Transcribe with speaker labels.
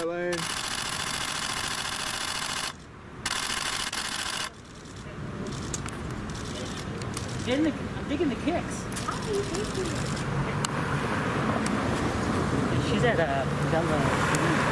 Speaker 1: right lane.
Speaker 2: I'm digging the kicks.
Speaker 3: Hi, thank you.
Speaker 2: She's at Bella.